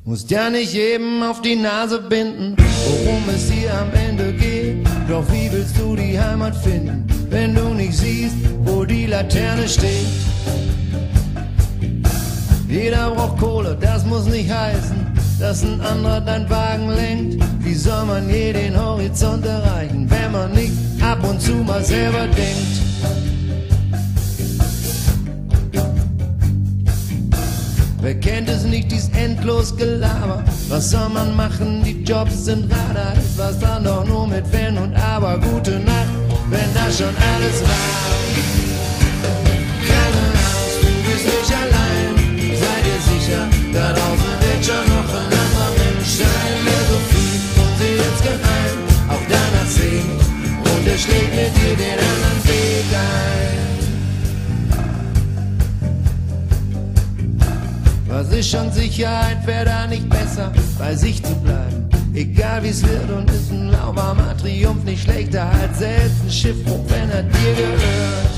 Musst ja nicht jedem auf die Nase binden, worum es hier am Ende geht. Doch wie willst du die Heimat finden, wenn du nicht siehst, wo die Laterne steht? Jeder braucht Kohle, das muss nicht heißen, dass ein anderer dein Wagen lenkt. Wie soll man je den Horizont erreichen, wenn man nicht ab und zu mal selber denkt? Wer kennt es nicht, dies endlos Gelaber? Was soll man machen, die Jobs sind Radar. Ist was dann doch nur mit Wenn und Aber. Gute Nacht, wenn das schon alles war. Keine Angst, du bist nicht allein. Sei dir sicher, da draußen wird schon noch ein anderer Mensch sein, der so viel und sie jetzt geheim auf deiner Szene. Und er schlägt mit dir den anderen Weg ein. Was ist schon Sicherheit, wäre da nicht besser, bei sich zu bleiben, egal wie's wird, und ist ein lauwarmer Triumph nicht schlechter als selbst ein Schiffbruch, wenn er dir gehört.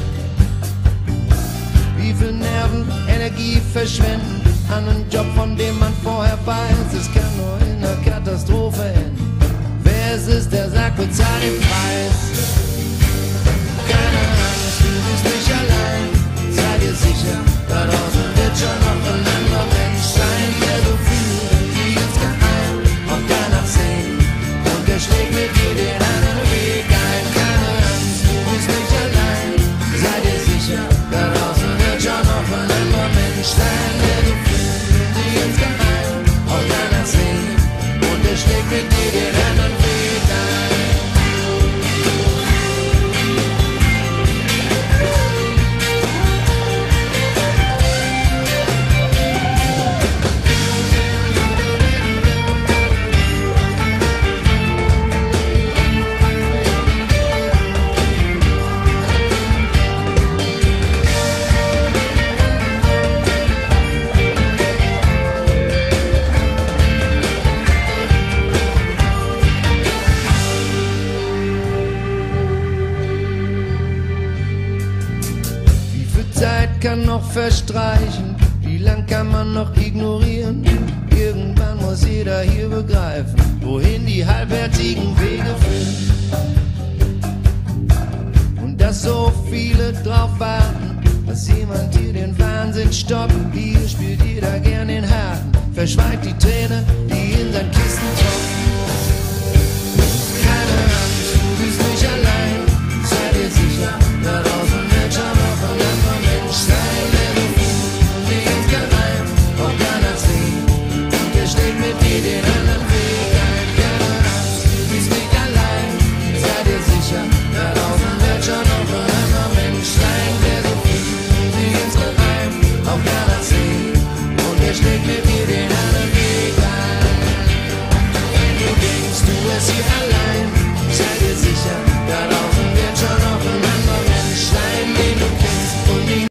Wie viel Nerven, Energie verschwenden an einen Job, von dem man vorher weiß, es kann nur in einer Katastrophe enden. Wer es ist, der sagt, bezahl den Preis. Keine Angst, du bist nicht allein, sei dir sicher, da draußen wird schon noch ein anderer Mensch sein, der so fühlt wie ganz geheim auf deiner Szene. Und der schlägt mit dir den anderen Weg ein. Keine Angst, du bist nicht allein, sei dir sicher, da draußen wird schon noch ein anderer Mensch sein, der so fühlt wie ganz geheim auf deiner Szene. Und der schlägt mit dir den anderen Weg ein. Kann noch verstreichen, wie lang kann man noch ignorieren? Irgendwann muss jeder hier begreifen, wohin die halbwertigen Wege führen. Und dass so viele drauf warten, dass jemand hier den Wahnsinn stoppt. Hier spielt jeder gern den Harten, verschweigt die Träne, die in sein Kissen tropft.